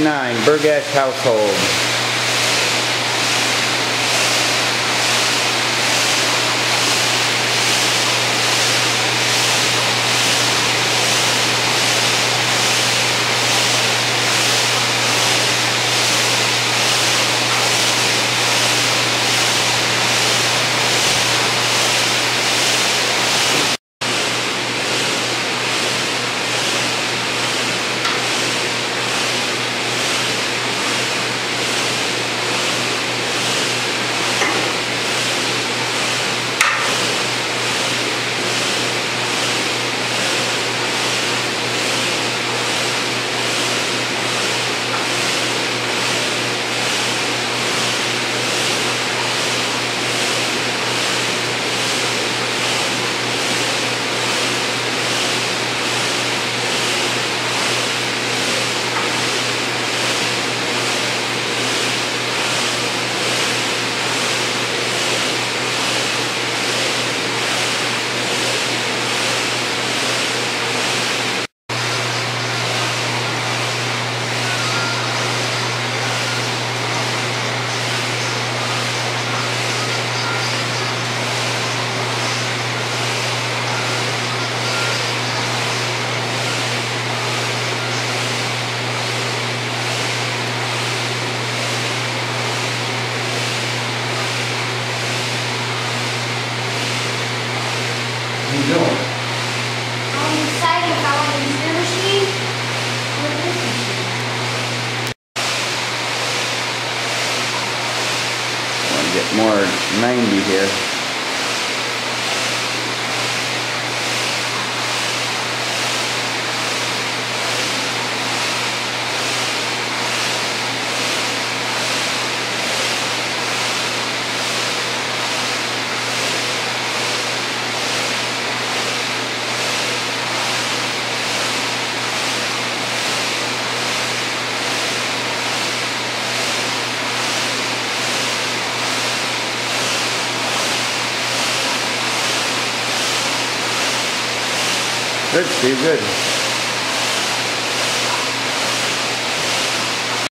29, Burgash household. What are you doing? I'm excited if I want to use your machine or this machine. I want to get more 90 here. Good, Steve, good.